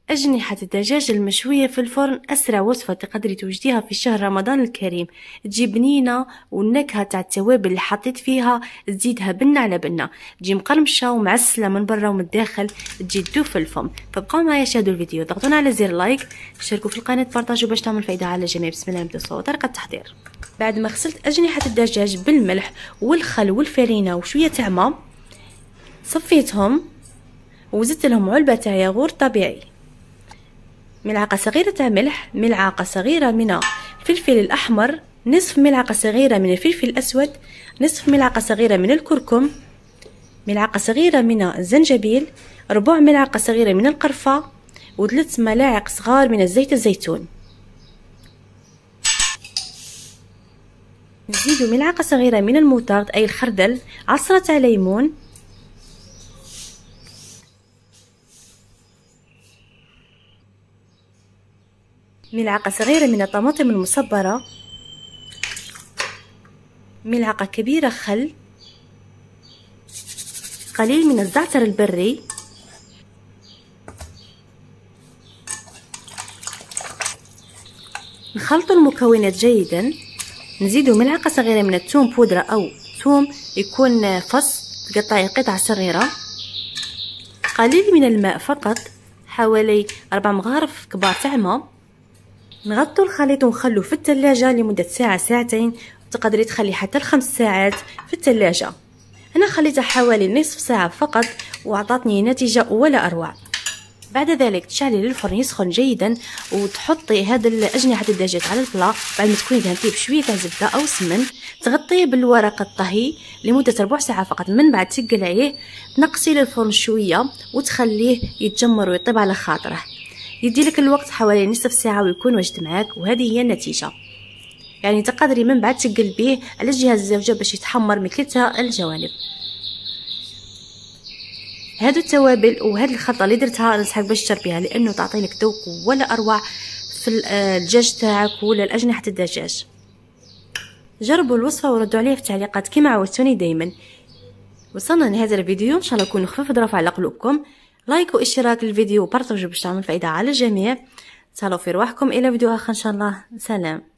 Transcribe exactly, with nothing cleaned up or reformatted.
أجنحة الدجاج المشوية في الفرن أسرع وصفة تقدري توجديها في شهر رمضان الكريم. تجي بنينة والنكهة تاع التوابل اللي حطيت فيها تزيدها بنة على بنة، تجي مقرمشة ومعسلة من برا ومن الداخل، تجي تدوب في الفم. فبقاو معايا شاهدوا الفيديو، ضغطونا على زر لايك، شاركوا في القناة، بارطاجوا باش تعمل فايدة على الجميع. بسم الله نبدا الصوت. طريقة التحضير: بعد ما غسلت أجنحة الدجاج بالملح والخل والفرينة وشوية تاع ماء، صفيتهم وزدت لهم علبة تاع ياغورت طبيعي، ملعقة صغيرة تاع ملح، ملعقة صغيرة من الفلفل الأحمر، نصف ملعقة صغيرة من الفلفل الأسود، نصف ملعقة صغيرة من الكركم، ملعقة صغيرة من الزنجبيل، ربع ملعقة صغيرة من القرفة، وثلاث ملاعق صغار من الزيت الزيتون. نزيدو ملعقة صغيرة من الموتارد أي الخردل، عصرة تاع ليمون، ملعقة صغيرة من الطماطم المصبرة، ملعقة كبيرة خل، قليل من الزعتر البري، نخلط المكونات جيدا. نزيد ملعقة صغيرة من الثوم بودرة أو ثوم يكون فص تقطعي قطع صغيرة، قليل من الماء فقط، حوالي أربع مغارف كبار تاع ماء. نغطوا الخليط ونخلوه في الثلاجة لمدة ساعة ساعتين، وتقدري تخلي حتى لخمس ساعات في الثلاجة. أنا خليتها حوالي نصف ساعة فقط وأعطتني نتيجة ولا أروع. بعد ذلك تشعلي الفرن يسخن جيدا وتحطي هذا الأجنحة الدجاج على البلا. بعد ما تكوني دهنتيه بشوية تاع زبدة أو سمن، تغطيه بالورق الطهي لمدة ربع ساعة فقط. من بعد تقلعيه، تنقصي للفرن شوية وتخليه يتجمر ويطيب على خاطره. يدي لك الوقت حوالي نصف ساعة ويكون وجد معاك، وهذه هي النتيجة. يعني تقدري من بعد تقلبيه على الجهة الزوجة باش يتحمر من كلتا الجوانب. هادو التوابل وهاد الخلطه اللي درتها ننصحك باش تشربيها، لانه تعطي لك ذوق ولا اروع في الدجاج تاعك ولا الاجنحه الدجاج. جربوا الوصفه وردوا عليها في التعليقات كما عودتوني دائما. وصلنا لهذا الفيديو، ان شاء الله يكون خفيف ظرف على قلوبكم. لايك واشتراك للفيديو وبارطاجوا باش تعمل فائده على الجميع. تهلاو في رواحكم، الى فيديو اخر ان شاء الله. سلام.